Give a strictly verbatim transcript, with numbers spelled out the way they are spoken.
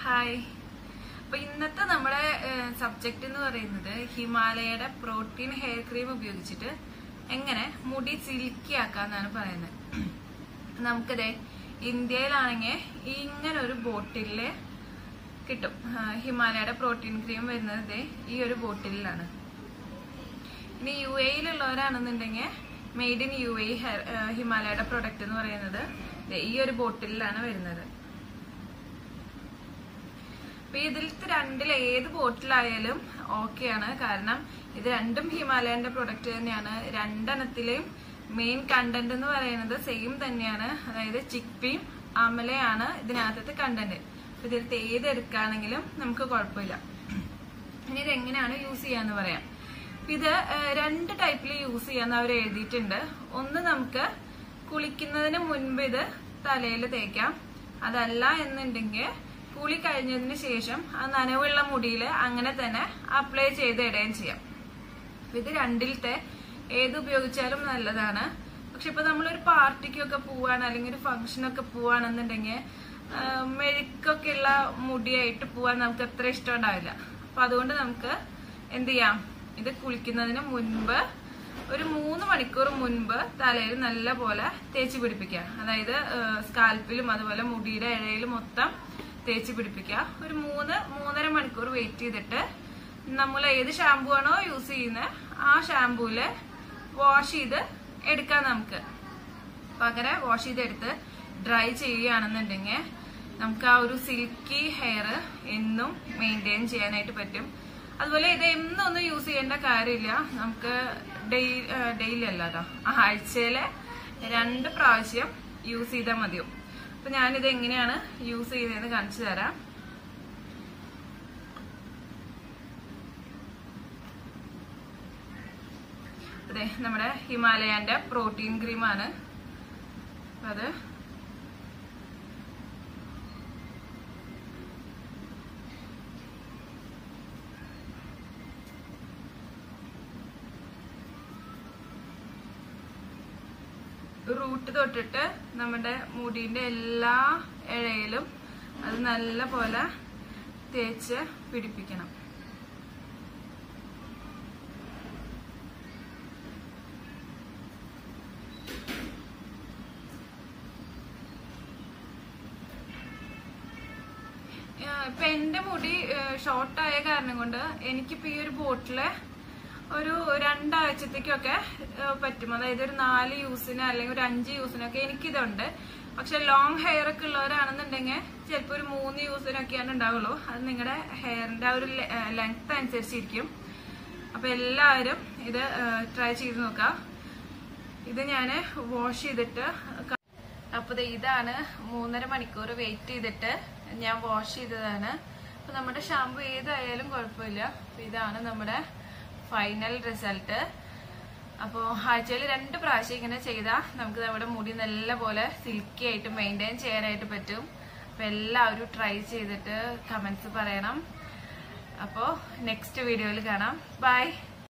Hi. അപ്പൊ ഇന്നത്തെ നമ്മുടെ സബ്ജക്റ്റ് എന്ന് പറയുന്നത് ഹിമാലയയുടെ പ്രോട്ടീൻ ഹെയർ ക്രീം ഉപയോഗിച്ചിട്ട് എങ്ങനെ മുടി സിൽക്കി ആക്കാന്നാണ് പറയുന്നത്. നമുക്കതേ ഇന്ത്യയിലാണെങ്കിൽ ഇങ്ങനെ ഒരു ബോട്ടിലില് കിട്ടും. ഹിമാലയയുടെ പ്രോട്ടീൻ ക്രീം വരുന്നത് ഈ ഒരു ബോട്ടിലാണ്. ഇനി യു എയിലുള്ളവരാണെന്നുണ്ടെങ്കിൽ മെയ്ഡ് ഇൻ യു എ ഹിമാലയയുടെ പ്രൊഡക്റ്റ് എന്ന് പറയുന്നത് ഈ ഒരു ബോട്ടിലാണ് വരുന്നത്. അപ്പൊ ഇതിലത്തെ രണ്ടിൽ ഏത് ബോട്ടിലായാലും ഓക്കെയാണ്. കാരണം ഇത് രണ്ടും ഹിമാലയന്റെ പ്രൊഡക്റ്റ് തന്നെയാണ്. രണ്ടെണ്ണത്തിലെയും മെയിൻ കണ്ടന്റ് എന്ന് പറയുന്നത് സെയിം തന്നെയാണ്. അതായത് ചിക്പിയും അമലയാണ് ഇതിനകത്തത്തെ കണ്ടന്റ്. അപ്പൊ ഇതിലത്തെ ഏത് എടുക്കുകയാണെങ്കിലും നമുക്ക് കുഴപ്പമില്ല. ഇനി ഇത് എങ്ങനെയാണ് യൂസ് ചെയ്യാന്ന് പറയാം. ഇത് രണ്ട് ടൈപ്പിൽ യൂസ് ചെയ്യാന്ന് അവർ എഴുതിയിട്ടുണ്ട്. ഒന്ന് നമുക്ക് കുളിക്കുന്നതിന് മുൻപ് ഇത് തലയിൽ തേക്കാം. അതല്ല എന്നുണ്ടെങ്കിൽ കുളി കഴിഞ്ഞതിന് ശേഷം ആ നനവുള്ള മുടിയിൽ അങ്ങനെ തന്നെ അപ്ലൈ ചെയ്ത് ഇടുകയും ചെയ്യാം. ഇത് രണ്ടിലത്തെ ഏത് ഉപയോഗിച്ചാലും നല്ലതാണ്. പക്ഷെ ഇപ്പൊ നമ്മളൊരു പാർട്ടിക്കൊക്കെ പോവാണ് അല്ലെങ്കിൽ ഒരു ഫംഗ്ഷനൊക്കെ പോവാണെന്നുണ്ടെങ്കിൽ മെഴുക്കൊക്കെ ഉള്ള മുടിയായിട്ട് പോവാൻ നമുക്ക് അത്ര ഇഷ്ടം ഉണ്ടാവില്ല. അപ്പൊ അതുകൊണ്ട് നമുക്ക് എന്ത് ചെയ്യാം, ഇത് കുളിക്കുന്നതിന് മുൻപ് ഒരു മൂന്ന് മണിക്കൂർ മുൻപ് തലയിൽ നല്ല പോലെ തേച്ച് പിടിപ്പിക്കുക. അതായത് സ്കാൽപ്പിലും അതുപോലെ മുടിയുടെ ഇഴയിലും മൊത്തം തേച്ച് പിടിപ്പിക്കുക. ഒരു മൂന്ന് മൂന്നര മണിക്കൂർ വെയിറ്റ് ചെയ്തിട്ട് നമ്മൾ ഏത് ഷാമ്പു ആണോ യൂസ് ചെയ്യുന്നത് ആ ഷാമ്പൂല് വാഷ് ചെയ്ത് എടുക്കാം. നമുക്ക് പകരം വാഷ് ചെയ്തെടുത്ത് ഡ്രൈ ചെയ്യുകയാണെന്നുണ്ടെങ്കിൽ നമുക്ക് ആ ഒരു സിൽക്കി ഹെയർ എന്നും മെയിൻറ്റെയിൻ ചെയ്യാനായിട്ട് പറ്റും. അതുപോലെ ഇത് എന്നൊന്നും യൂസ് ചെയ്യേണ്ട കാര്യമില്ല. നമുക്ക് ഡെയിലി ഡെയിലി അല്ല കേട്ടോ, ആഴ്ചയിലെ രണ്ട് പ്രാവശ്യം യൂസ് ചെയ്താൽ മതിയോ. അപ്പൊ ഞാനിത് എങ്ങനെയാണ് യൂസ് ചെയ്യുന്നതെന്ന് കാണിച്ചു തരാം. അതെ, നമ്മുടെ ഹിമാലയന്റെ പ്രോട്ടീൻ ക്രീമാണ് അത്. റൂട്ട് തൊട്ടിട്ട് നമ്മുടെ മുടിന്റെ എല്ലാ ഇഴയിലും അത് നല്ല പോലെ തേച്ച് പിടിപ്പിക്കണം. ഇപ്പൊ എന്റെ മുടി ഷോർട്ടായ കാരണം കൊണ്ട് എനിക്കിപ്പോ ഈ ഒരു ബോട്ടില് ഒരു രണ്ടാഴ്ചത്തേക്കൊക്കെ പറ്റും. അതായത് ഒരു നാല് യൂസിന് അല്ലെങ്കിൽ ഒരു അഞ്ച് യൂസിനൊക്കെ എനിക്കിതുണ്ട്. പക്ഷെ ലോങ് ഹെയർ ഒക്കെ ഉള്ളവരാണെന്നുണ്ടെങ്കിൽ ചിലപ്പോ ഒരു മൂന്ന് യൂസിനൊക്കെയാണ് ഉണ്ടാവുള്ളൂ. അത് നിങ്ങളുടെ ഹെയറിന്റെ ആ ഒരു ലെങ്ത് അനുസരിച്ചിരിക്കും. അപ്പൊ എല്ലാവരും ഇത് ട്രൈ ചെയ്ത് നോക്കാം. ഇത് ഞാന് വാഷ് ചെയ്തിട്ട് അപ്പൊ ഇതാണ് മൂന്നര മണിക്കൂർ വെയിറ്റ് ചെയ്തിട്ട് ഞാൻ വാഷ് ചെയ്തതാണ്. അപ്പൊ നമ്മുടെ ഷാമ്പു ഏതായാലും കുഴപ്പമില്ല. അപ്പൊ ഇതാണ് നമ്മുടെ ഫൈനൽ റിസൾട്ട്. അപ്പോൾ ആഴ്ചയിൽ രണ്ട് പ്രാവശ്യം ഇങ്ങനെ ചെയ്താൽ നമുക്ക് നമ്മുടെ മുടി നല്ല പോലെ സിൽക്കി ആയിട്ട് മെയിൻറ്റെയിൻ ചെയ്യാനായിട്ട് പറ്റും. അപ്പൊ എല്ലാവരും ട്രൈ ചെയ്തിട്ട് കമന്റ്സ് പറയണം. അപ്പോൾ നെക്സ്റ്റ് വീഡിയോയിൽ കാണാം. ബൈ.